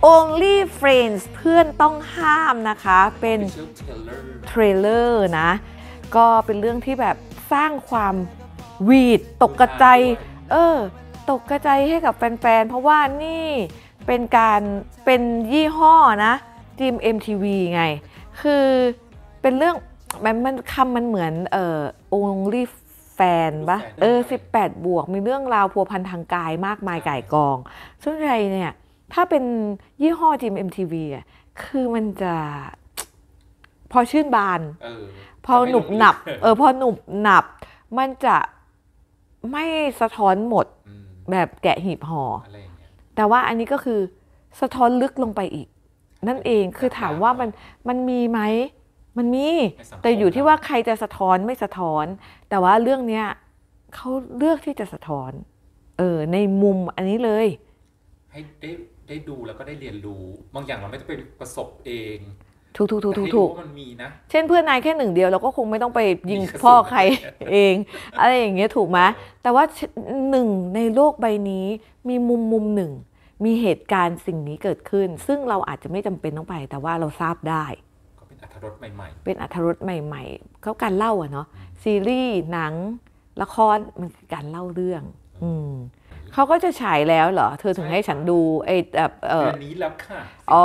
Only Friends เพื่อนต้องห้ามนะคะเป็นเทรลเลอร์นะก็เป็นเรื่องที่แบบสร้างความวีดตกกระจายตกกระจายให้กับแฟนๆเพราะว่านี่เป็นยี่ห้อนะทีม MTV ไงคือเป็นเรื่องมันเหมือนOnly Fan ปะ18 บวกมีเรื่องราวพัวพันทางกายมากมายก่ายกองส่วนใหญ่เนี่ยถ้าเป็นยี่ห้อทีม MTV อ่ะคือมันจะพอชื่นบานพอหนุบหนับพอหนุบหนับมันจะไม่สะท้อนหมดแบบแกะหีบห่อแต่ว่าอันนี้ก็คือสะท้อนลึกลงไปอีกนั่นเองคือถามว่ามันมีไหมมันมีแต่อยู่ที่ว่าใครจะสะท้อนไม่สะท้อนแต่ว่าเรื่องเนี้ยเขาเลือกที่จะสะท้อนในมุมอันนี้เลยให้ได้ดูแล้วก็ได้เรียนรู้บางอย่างเราไม่ต้องไปประสบเองถูกมันมีนะเช่นเพื่อนนายแค่หนึ่งเดียวเราก็คงไม่ต้องไปยิงพ่อใครเองอะไรอย่างเงี้ยถูกไหมแต่ว่าหนึ่งในโลกใบนี้มีมุมหนึ่งมีเหตุการณ์สิ่งนี้เกิดขึ้นซึ่งเราอาจจะไม่จำเป็นต้องไปแต่ว่าเราทราบได้ก็เป็นอรรถรสใหม่ๆเป็นอรรถรสใหม่ๆเขาการเล่าอะเนาะซีรีส์หนังละครมันคือการเล่าเรื่องเขาก็จะฉายแล้วเหรอเธอถึงให้ฉันดูเดือนนี้แล้วค่ะ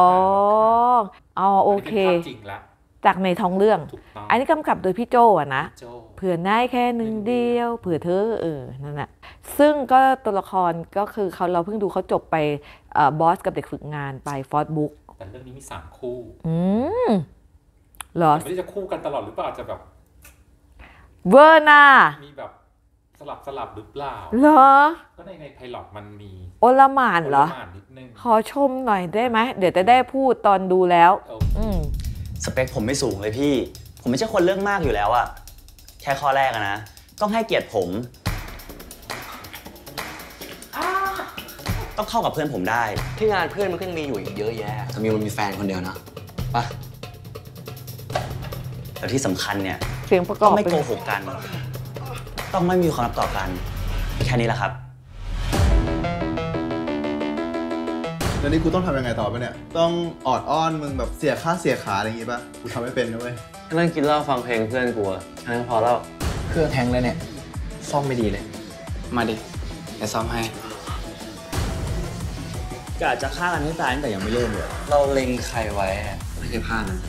โอเคจากในท้องเรื่องอันนี้กำกับโดยพี่โจอะนะเผื่อนายแค่หนึ่งเดียวเผื่อเธอนั่นแหละซึ่งก็ตัวละครก็คือเราเพิ่งดูเขาจบไปบอสกับเด็กฝึกงานไปฟอร์ดบุ๊กแต่เรื่องนี้มี3 คู่เหรอไม่ได้จะคู่กันตลอดหรือเปล่าจะแบบเวอร์น่ามีแบบสลับหรือเปล่าเหรอก็ในไพลอตมันมีโอลหม่านเหรอขอชมหน่อยได้ไหมเดี๋ยวจะได้พูดตอนดูแล้วสเปคผมไม่สูงเลยพี่ผมไม่ใช่คนเรื่องมากอยู่แล้วอะแค่ข้อแรกนะต้องให้เกียรติผมต้องเข้ากับเพื่อนผมได้ที่งานเพื่อนมันก็ยังมีอยู่อีกเยอะแยะแต่มิวมันมีแฟนคนเดียวนะปะแต่ที่สำคัญเนี่ยเสียงประกอบไม่โกหกกันต้องไม่มีความลับต่อกันแค่นี้แหละครับแล้วนี่กูต้องทำยังไงต่อไปเนี่ยต้องออดอ้อนมึงแบบเสียค่าเสียขาอะไรอย่างงี้ป่ะกูทำไม่เป็นนะเว้ยนั่งกินเหล้าฟังเพลงเพื่อนกูอะนั่งพอแล้วเครื่องแทงแล้วเนี่ยซ่อมไม่ดีเลยมาดิเดี๋ยวซ่อมให้กะจะฆ่ากันให้ตายตั้งแต่ยังไม่เริ่มเลยเราเล็งใครไว้ไม่เคยพลาดนะ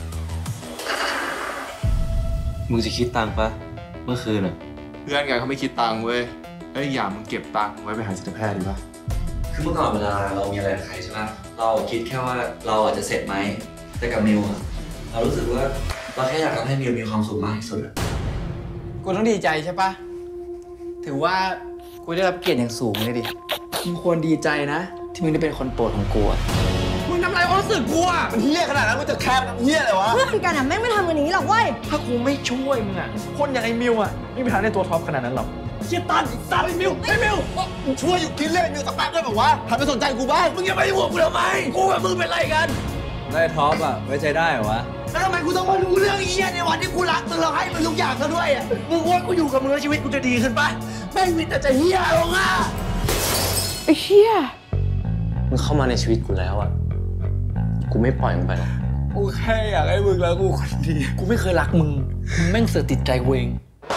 มึงจะคิดตังค์ปะเมื่อคืนอะเพื่อนแกเขาไม่คิดตังค์เว้ยอย่างมึงเก็บตังค์ไว้ไปหาจิตแพทย์ดีป่ะคือเมื่อก่อนเวลาเรามีอะไรกับใครใช่ไหมเราคิดแค่ว่าเราอาจจะเสร็จไหมแต่กับมิวอะเรารู้สึกว่าเราแค่อยากทำให้มิวมีความสุขมากที่สุดกูต้องดีใจใช่ปะถือว่ากูได้รับเกียรติอย่างสูงเลยดิมึงควรดีใจนะที่มึงได้เป็นคนโปรดของกูมึงทำอะไรความรู้สึกกูอ่ะมันเหี้ยขนาดนั้นมึงจะแคบเหี้ยเลยวะเพื่อนกันอ่ะแม่งไม่ทำกันนี้หรอกเว้ยถ้ากูไม่ช่วยมึงอ่ะคนอย่างไอ้มิวอ่ะไม่มีทางได้ตัวท็อปขนาดนั้นหรอกเชี่ยตันไอ้มิวมึงช่วยอยู่กินเล่นมิวสักแป๊บได้แบบว่าหันไปสนใจกูบ้างมึงยังไม่ห่วงกูทำไมกูกับมึงเป็นไรกันได้ท็อปอ่ะไว้ใจได้เหรอวะแล้วทำไมกูต้องมารู้เรื่องเหี้ยในวันที่กูรักมึงเราให้มึงทุกอย่างซะด้วยอ่ะมึงว่ากูอยู่กับมึงแล้วชีวิตกูจะดีขึ้นปะแม่งมีแต่จะเหี้ยลงอ่ะไอ้เชี่ยมึงเข้ามาในชีวิตกูแล้วอ่ะกูไม่ปล่อยมึงไปหรอกกูแค่อยากให้มึงรักกูคนเดียวกูไม่เคยรักมึงแม่งเสือกติดใจกูเอง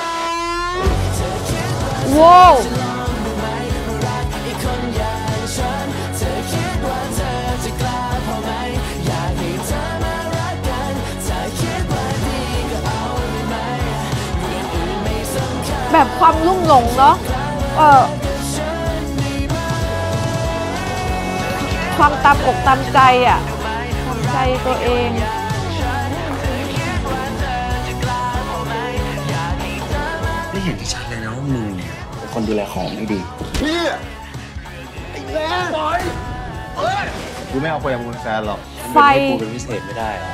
ว้าวแบบความลุ่มหลงเนาะความตามอกตามใจอ่ะตามใจตัวเองได้เห็นที่ชัดเลยนะว่ามึงเนี่ยเป็นคนดูแลของไม่ดีพี่ไอ้แม่ปล่อยกูไม่เอาคนอย่างมึงแฟนหรอกไฟกูเป็นพิเศษไม่ได้หรอ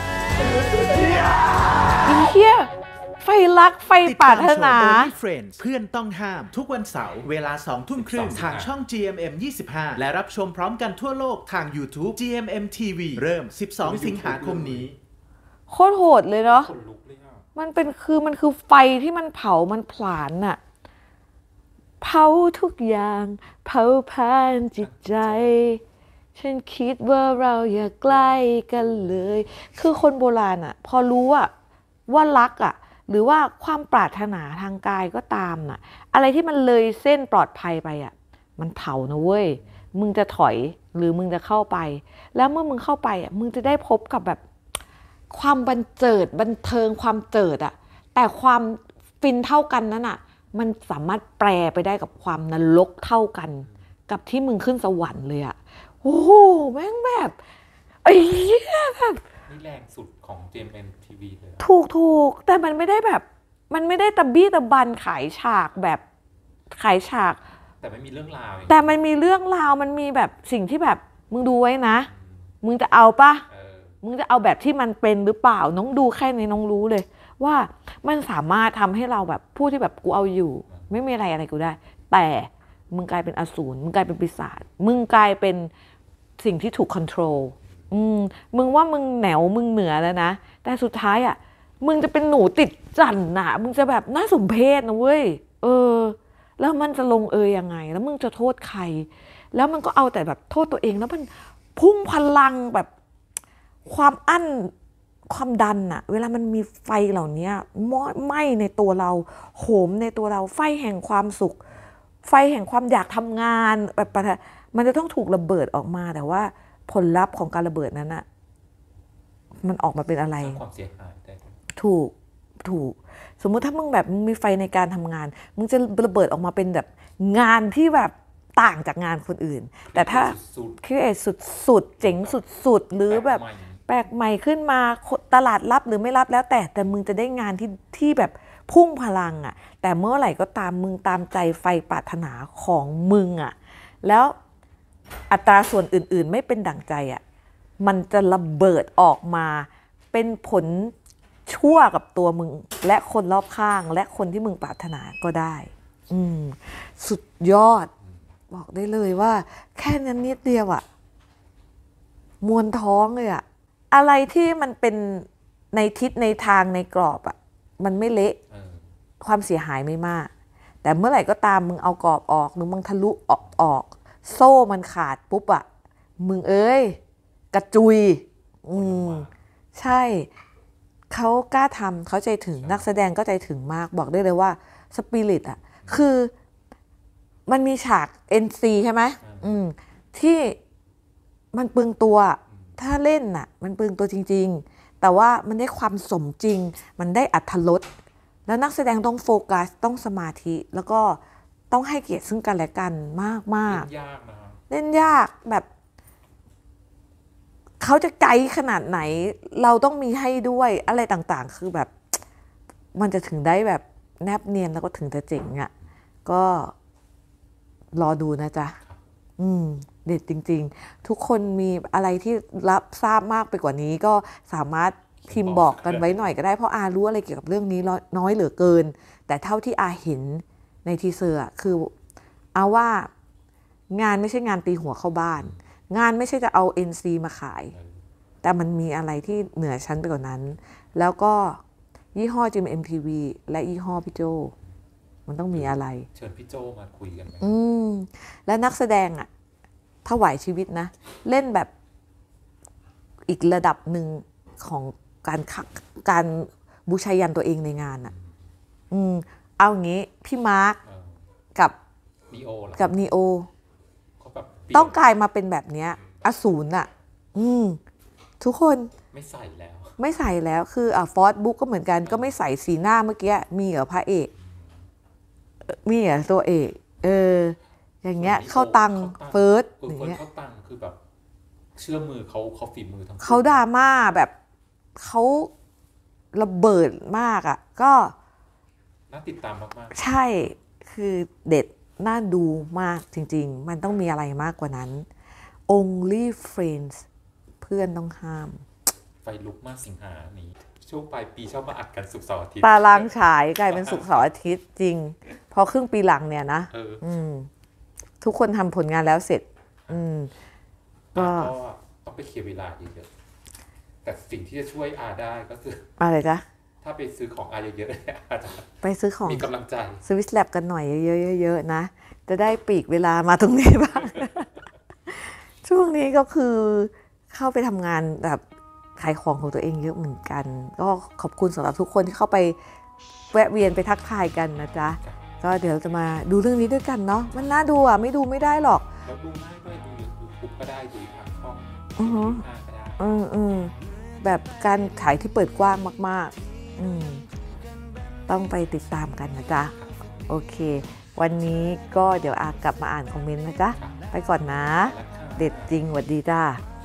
ไอ้เหี้ยไฟรักไฟปรารถนา Friends เพื่อนต้องห้ามทุกวันเสาร์เวลา 20:30 ทางช่อง GMM 25และรับชมพร้อมกันทั่วโลกทาง YouTube GMM TV เริ่ม 12 สิงหาคมนี้โคตรโหดเลยเนาะมันคือไฟที่มันเผามันผลาญน่ะเผาทุกอย่างเผาผ่านจิตใจฉันคิดว่าเราอย่าใกล้กันเลยคือคนโบราณอะพอรู้อะว่ารักอะหรือว่าความปรารถนาทางกายก็ตามน่ะอะไรที่มันเลยเส้นปลอดภัยไปอะมันเผานะเว้ยมึงจะถอยหรือมึงจะเข้าไปแล้วเมื่อมึงเข้าไปอะมึงจะได้พบกับแบบความบันเจิดบันเทิงความเจิดอะแต่ความฟินเท่ากันนั้นอะมันสามารถแปลไปได้กับความนรกเท่ากันกับที่มึงขึ้นสวรรค์เลยอะโอ้โหแม่งแบบไอ้เหี้ยแบบนี่แรงสุดของ GMMTV เลยอะถูกแต่มันไม่ได้แบบมันไม่ได้ตะบี้ตะบันขายฉากแบบขายฉากแต่ไม่มีเรื่องราวอย่างแต่มันมีเรื่องราวมันมีแบบสิ่งที่แบบมึงดูไว้นะมึงจะเอาปะเออมึงจะเอาแบบที่มันเป็นหรือเปล่าน้องดูแค่นี้น้องรู้เลยว่ามันสามารถทำให้เราแบบพูดที่แบบกูเอาอยู่ไม่มีอะไรกูได้แต่มึงกลายเป็นอสูรมึงกลายเป็นปีศาจมึงกลายเป็นสิ่งที่ถูกคอนโทรลมึงว่ามึงแหนวมึงเหนือแล้วนะแต่สุดท้ายอ่ะมึงจะเป็นหนูติดจันน่ะมึงจะแบบน่าสมเพชนะเว้ยแล้วมันจะลงยังไงแล้วมึงจะโทษใครแล้วมันก็เอาแต่แบบโทษตัวเองแล้วมันพุ่งพลังแบบความอั้นความดันอะเวลามันมีไฟเหล่านี้ไหม้ในตัวเราโหมในตัวเราไฟแห่งความสุขไฟแห่งความอยากทำงานแบบมันจะต้องถูกระเบิดออกมาแต่ว่าผลลัพธ์ของการระเบิดนั้นอะมันออกมาเป็นอะไรสร้างความเสียหายได้ถูกสมมุติถ้ามึงแบบมึงมีไฟในการทำงานมึงจะระเบิดออกมาเป็นแบบงานที่แบบต่างจากงานคนอื่นแต่ถ้าคิดสุดเจ๋งสุดหรือแบบแปลกใหม่ขึ้นมาตลาดรับหรือไม่รับแล้วแต่มึงจะได้งานที่แบบพุ่งพลังอ่ะแต่เมื่อไหร่ก็ตามมึงตามใจไฟปรารถนาของมึงอ่ะแล้วอัตราส่วนอื่นๆไม่เป็นดั่งใจอ่ะมันจะระเบิดออกมาเป็นผลชั่วกับตัวมึงและคนรอบข้างและคนที่มึงปรารถนาก็ได้สุดยอดบอกได้เลยว่าแค่นั้นนิดเดียวอะมวนท้องเลยอะอะไรที่มันเป็นในทิศในทางในกรอบอะมันไม่เละความเสียหายไม่มากแต่เมื่อไหร่ก็ตามมึงเอากรอบออกหรือมึงทะลุออกโซ่มันขาดปุ๊บอะมึงกระจุยใช่เขากล้าทำเขาใจถึงนักแสดงก็ใจถึงมากบอกได้เลยว่าสปิริตอะคือมันมีฉาก NC ใช่ไหมที่มันปึงตัวถ้าเล่นน่ะมันปึงตัวจริงๆแต่ว่ามันได้ความสมจริงมันได้อรรถรสแล้วนักแสดงต้องโฟกัสต้องสมาธิแล้วก็ต้องให้เกียรติซึ่งกันและกันมากๆเล่นยากนะเล่นยากแบบเขาจะไกลขนาดไหนเราต้องมีให้ด้วยอะไรต่างๆคือแบบมันจะถึงได้แบบแนบเนียนแล้วก็ถึงจะเจ๋งอ่ะก็รอดูนะจ๊ะเด็ดจริงๆทุกคนมีอะไรที่รับทราบมากไปกว่านี้ก็สามารถพิมพ์บอกกันไว้หน่อยก็ได้เพราะอารู้อะไรเกี่ยวกับเรื่องนี้น้อยเหลือเกินแต่เท่าที่อาเห็นในทีเซอร์คืออาว่างานไม่ใช่งานตีหัวเข้าบ้านงานไม่ใช่จะเอา NC มาขายแต่มันมีอะไรที่เหนือชั้นไปกว่านั้นแล้วก็ยี่ห้อ GMMTV และยี่ห้อพี่โจมันต้องมีอะไรเชิญพี่โจมาคุยกันไหมและนักแสดงอ่ะถวายชีวิตนะเล่นแบบอีกระดับหนึ่งของการบูชายันตัวเองในงานอ่ะเอาอย่างงี้พี่มาร์คกับนีโอต้องกลายมาเป็นแบบเนี้ยอสูรอ่ะทุกคนไม่ใส่แล้วคือฟอร์ดบุ๊กก็เหมือนกันก็ไม่ใส่สีหน้าเมื่อกี้มีเหรอพระเอกมีเหรอตัวเอกอย่างเงี้ยเข้าตังเฟิร์สอย่างเงี้ยเข้าตังคือแบบเชื่อมือเขาฝีมือทั้งเขาดราม่าแบบเขาระเบิดมากอ่ะก็น่าติดตามมากๆใช่คือเด็ดน่าดูมากจริงๆมันต้องมีอะไรมากกว่านั้น Only Friends เพื่อนต้องห้ามไฟลุกมากสิงหานี้ช่วงปลายปีชอบมาอัดกันศุกร์เสาร์อาทิตย์ตารางฉายกลายเป็นศุกร์เสาร์อาทิตย์จริงพอครึ่งปีหลังเนี่ยนะทุกคนทำผลงานแล้วเสร็จก็ต้องไปเคลียร์เวลาเยอะๆแต่สิ่งที่จะช่วยอาได้ก็คืออะไรจ๊ะถ้าไปซื้อของอาเยอะๆเนี่ยอาจจะไปซื้อของมีกำลังใจสวิสแลบกันหน่อยเยอะๆนะจะได้ปีกเวลามาตรงนี้บ้างช่วงนี้ก็คือเข้าไปทำงานแบบขายของของตัวเองเยอะเหมือนกัน ก็ขอบคุณสำหรับทุกคนที่เข้าไปแวะเวียนไปทักทายกันนะจ๊ะก็เดี๋ยวจะมาดูเรื่องนี้ด้วยกันเนาะมันน่าดูอ่ะไม่ดูไม่ได้หรอกแล้วดูง่ายด้วยดูYouTube ก็ได้ดูทางช่องอือฮึก็ได้แบบการขายที่เปิดกว้างมากต้องไปติดตามกันนะจ๊ะโอเค วันนี้ก็เดี๋ยวอากลับมาอ่านคอมเมนต์นะจ๊ะไปก่อนนะ เด็ดจริงหวัดดีจ้า